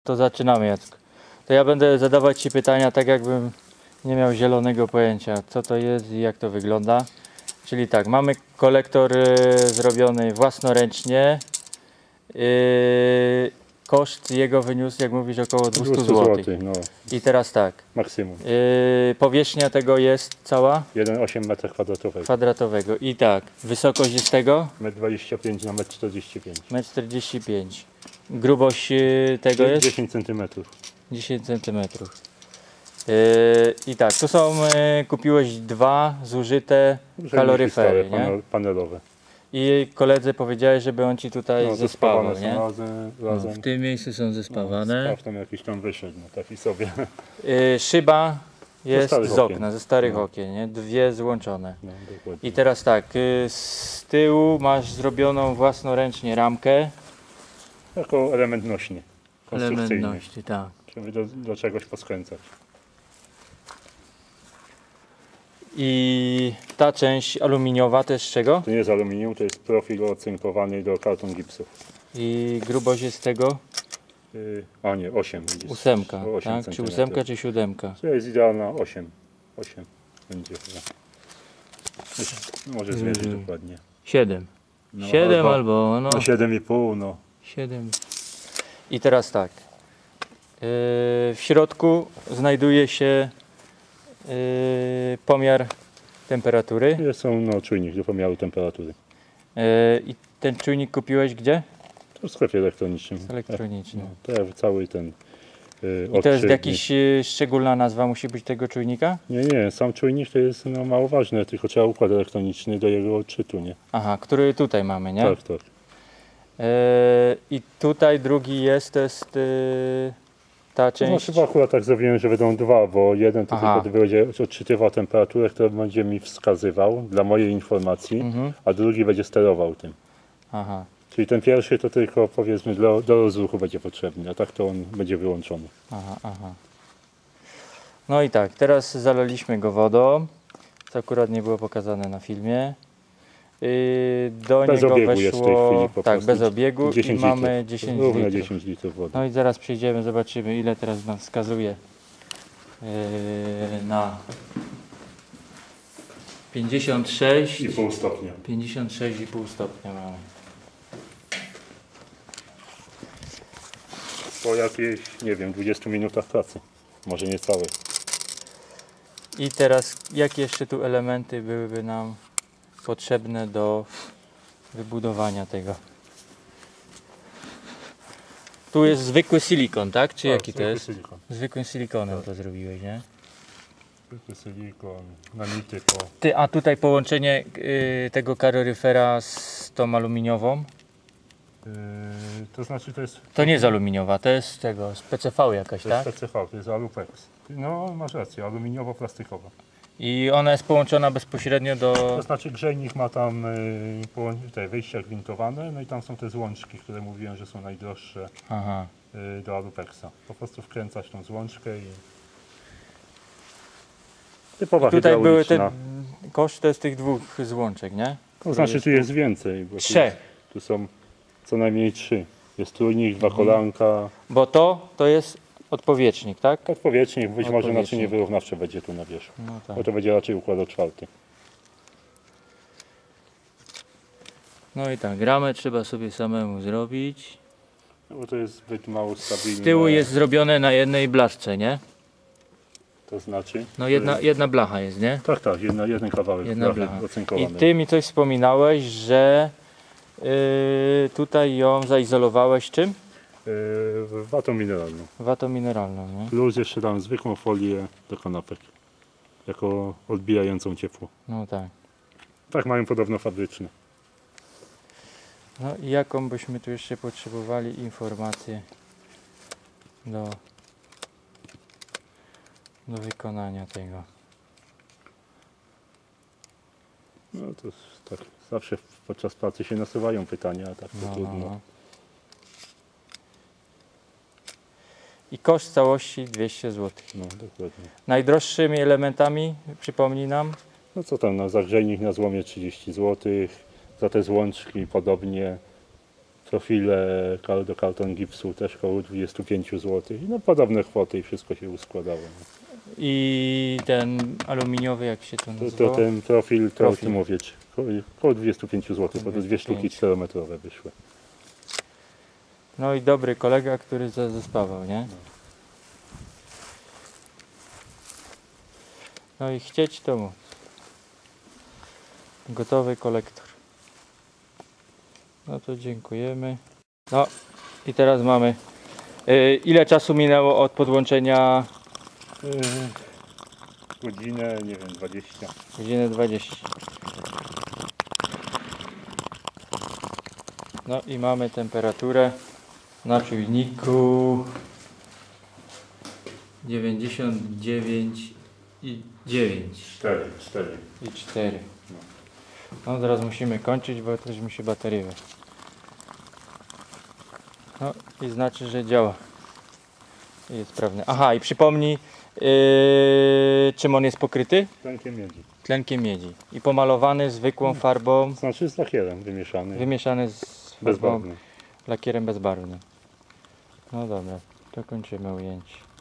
to zaczynamy, Jacku. To ja będę zadawać Ci pytania tak, jakbym nie miał zielonego pojęcia, co to jest i jak to wygląda. Czyli tak, mamy kolektor zrobiony własnoręcznie. Koszt jego wyniósł, jak mówisz, około 200 zł. No, I teraz tak, maksimum. powierzchnia tego jest cała? 1,8 m². I tak, wysokość jest tego? 1,25 m na 1,45 m. 1,45 m. Grubość tego jest? 10 cm. 10 cm. I tak, tu są, kupiłeś dwa zużyte kaloryfery, nie? Panelowe. I koledze powiedziałeś, żeby on Ci tutaj zespawał, nie? Razem. W tym miejscu są zespawane. Spaw tam jakiś tam wyszedł, no taki sobie. Szyba jest z okna, okien. ze starych okien, nie? Dwie złączone. No, dokładnie. I teraz tak, z tyłu masz zrobioną własnoręcznie ramkę. Jako element nośny. Element nośny, tak. Żeby do czegoś poskręcać. I ta część aluminiowa to jest z czego? To nie jest aluminium, to jest profil ocynkowany do karton gipsów. I grubość jest tego? A nie, 8. Widzisz? 8, 8 tak? Czy 8 czy 7? To jest idealna 8. 8 będzie chyba. Może zmierzyć dokładnie. 7. No, 7 albo no. 7,5 no. 7. I teraz tak. W środku znajduje się pomiar temperatury. Są czujnik do pomiaru temperatury. I ten czujnik kupiłeś gdzie? To w sklepie elektronicznym. Elektronicznym. No, to jak cały ten. I to jest jakaś szczególna nazwa musi być tego czujnika? Nie, sam czujnik to jest mało ważne, tylko trzeba układ elektroniczny do jego odczytu, nie? Aha, który tutaj mamy, nie? Tak, tak. I tutaj drugi jest, to jest ta część. No chyba akurat tak zrobiłem, że będą dwa, bo jeden to tylko będzie odczytywał temperaturę, którą będzie mi wskazywał dla mojej informacji, a drugi będzie sterował tym. Aha. Czyli ten pierwszy to tylko powiedzmy do rozruchu będzie potrzebny, a tak to on będzie wyłączony. Aha. No i tak, teraz zalaliśmy go wodą, co akurat nie było pokazane na filmie. Do Bez niego obiegu weszło, jest w tej chwili po tak, prostu. bez obiegu 10 i mamy 10 Równe litrów. 10 litrów wody. No i zaraz przejdziemy, zobaczymy ile teraz nam wskazuje na 56,5 stopnia. 56,5 stopnia mamy. Po jakiejś, nie wiem, 20 minutach pracy. Może nie całe. I teraz jakie jeszcze tu elementy byłyby nam potrzebne do wybudowania tego? Tu jest zwykły silikon, tak? Czy jaki to jest? Silikon. Zwykłym silikonem to zrobiłeś, nie? Zwykły silikon, nanity A tutaj połączenie tego kaloryfera z tą aluminiową? to znaczy to jest... To nie jest aluminiowa, to jest tego, z PCV jakaś, To jest tak? PCV, to jest Alupex. No masz rację, aluminiowo-plastikowa. I ona jest połączona bezpośrednio do... To znaczy grzejnik ma tam te wyjścia gwintowane, no i tam są te złączki, które mówiłem, że są najdroższe do Alupexa. Po prostu wkręcać tą złączkę i... Typowa Tutaj były hydrauliczna. koszt to jest tych dwóch złączek, nie? To znaczy tu jest więcej. Bo Trzech. Tu są co najmniej 3. Jest trójnik, dwa kolanka. Bo to jest odpowietrznik, tak? Odpowietrznik, być może naczynie wyrównawcze będzie tu na wierzchu. No tak. Bo to będzie raczej układ czwarty. No i tak, ramę trzeba sobie samemu zrobić. No bo to jest zbyt mało stabilne. Z tyłu jest zrobione na jednej blaszce, nie? To znaczy? No jedna blacha jest, nie? Tak, jeden kawałek Jedna blacha. ocynkowany. I ty mi coś wspominałeś, że tutaj ją zaizolowałeś czym? Watą mineralną. Watą mineralną, nie? Plus jeszcze dam zwykłą folię do kanapek. Jako odbijającą ciepło. No tak. Tak mają podobno fabryczne. No i jaką byśmy tu jeszcze potrzebowali informację do wykonania tego. No to tak, zawsze podczas pracy się nasuwają pytania, a tak to trudno. No. I koszt całości 200 zł. No dokładnie. Najdroższymi elementami, przypomnij nam? No co tam, na zagrzejnik na złomie 30 zł, za te złączki podobnie Profile do karton gipsu też około 25 zł. No podobne kwoty i wszystko się uskładało. I ten aluminiowy, jak się to To nazywa? ten profil, to Profil. ty mówię, około 25 zł, bo to 2 sztuki 4-metrowe wyszły. No i dobry kolega, który zespawał, nie? No i chcieć to móc. Gotowy kolektor. No to dziękujemy. No i teraz mamy. Ile czasu minęło od podłączenia? Godzinę, nie wiem, 20. Godzinę 20. No i mamy temperaturę na czujniku 99,9 4. i 4. No teraz musimy kończyć, bo też mi się baterie wy. No i znaczy, że działa. I jest sprawny. Aha, i przypomnij, czym on jest pokryty? Tlenkiem miedzi. Tlenkiem miedzi. I pomalowany zwykłą farbą, Znaczy z lakierem wymieszany. wymieszany z farbą, Bezbarwny. lakierem bezbarwnym. No dobra, to kończymy ujęcie.